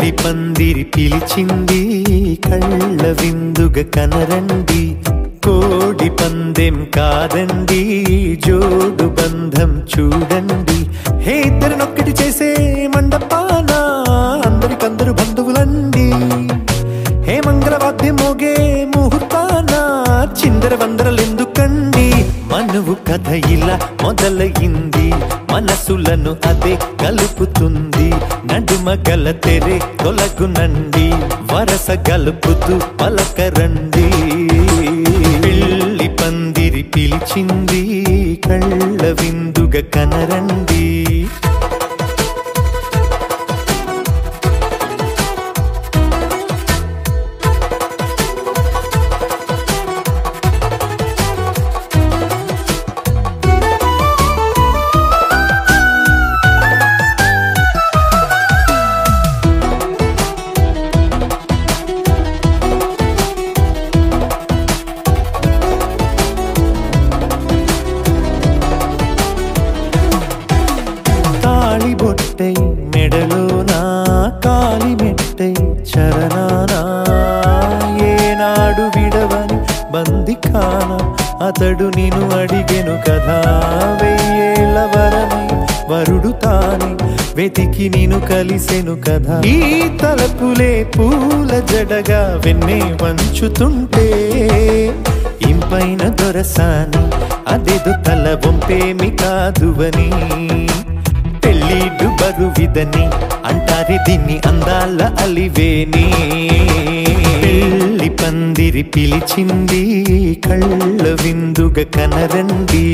పెళ్లి పందిరి పిలిచింది కళ్ళ విందుగా కనరండి కోడి పందెం కాదండి జోడు బంధం చూడండి హే ఇద్దరినొక్కటి చేసే మండపాన అందరికందరు బంధువులండి హే మంగళవాద్యం మోగే ముహూర్తాన చిందర వందరలెందుకండి మనువు కథ ఇలా మొదలయింది మనసులను అదే కలుపుతుంది నడుమ గల తెరే తొలగునండి వరస గలుపుతూ పలకరండి పెళ్లి పందిరి పిలిచింది కళ్ళ విందుగా కనరండి బొట్టై మెడలోనా కాలి మెట్టై చరణానా ఏనాడు విడవని బందికాన అతడు నిన్ను అడిగెను కదా వెయ్యేళ్ళ వరమై వరుడు తానే వెతికి నిన్ను కలిసెను కదా ఈ తలపులే పూల జడగా వెన్నే వంచుతుంటే ఇంపైన దొరసాని అదేదో తల వంపేమి కాదువని పెళ్ళిడు బరువిదని అంటారే దీన్ని అందాల అలివేని పెళ్లి పందిరి పిలిచింది కళ్ళ విందుగా కనరండి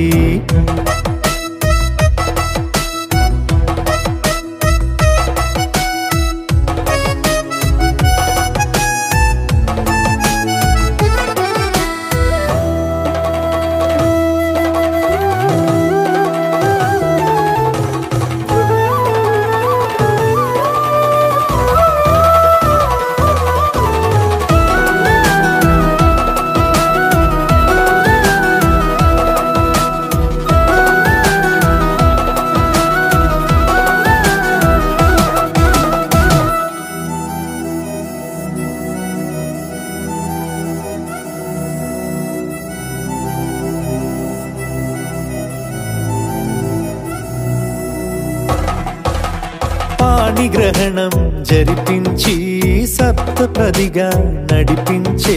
పాణిగ్రహణం జరిపించి సప్తపదిగా నడిపించే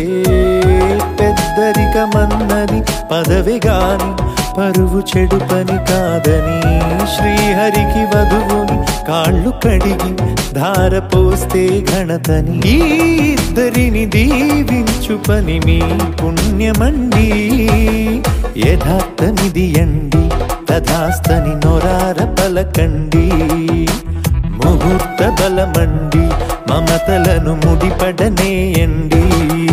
పెద్దరికమన్నది పదవి గాని పరువు చెడు పని కాదని శ్రీహరికి వధువుని కాళ్ళు కడిగి ధార పోస్తే ఘనతని ఈ ఇద్దరిని దీవించు పని మీ పుణ్యమండి యథార్థనిది అండి తథాస్తని నొరార పలకండి ముహూర్త బలమండి మమతలను ముడిపడనేయండి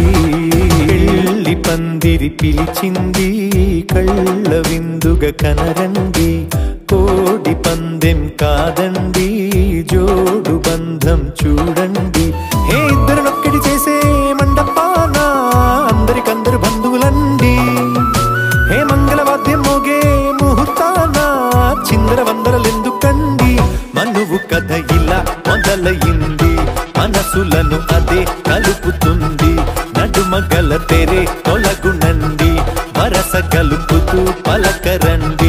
పెళ్లి పందిరి పిలిచింది కళ్ళ విందుగా కనరండి కోడి పందెం కాదండి జోడు బంధం చూడండి హే ఇద్దరినొక్కటి చేసే మండపాన అందరికందరు బంధువులండి హే మంగళవాద్యం మోగే ముహూర్తాన చిందర వందరలెందుకండి మనువు కథ ఇలా మొదలయింది మనసులను అదే కలుపుతుంది నడుమ గల తెరే తొలగునండి వరస కలుపుతూ పలకరండి